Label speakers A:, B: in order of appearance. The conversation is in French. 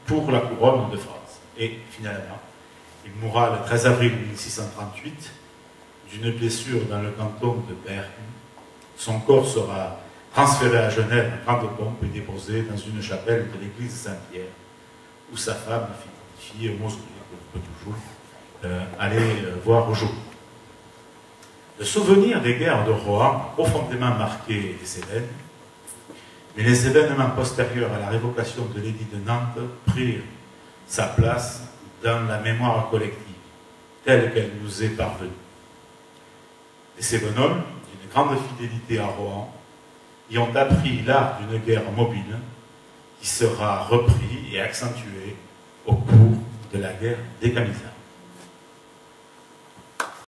A: pour la couronne de France. Et finalement, il mourra le 13 avril 1638 d'une blessure dans le canton de Berne. Son corps sera transféré à Genève en grande pompe et déposé dans une chapelle de l'église Saint-Pierre, où sa femme fit au mausolée, qu'on peut toujours aller voir au jour. Le souvenir des guerres de Rohan a profondément marqué les Cévennes, mais les événements postérieurs à la révocation de l'édit de Nantes prirent sa place dans la mémoire collective, telle qu'elle nous est parvenue. Les Cévenols, d'une grande fidélité à Rohan, y ont appris l'art d'une guerre mobile qui sera repris et accentué au cours de la guerre des Camisards.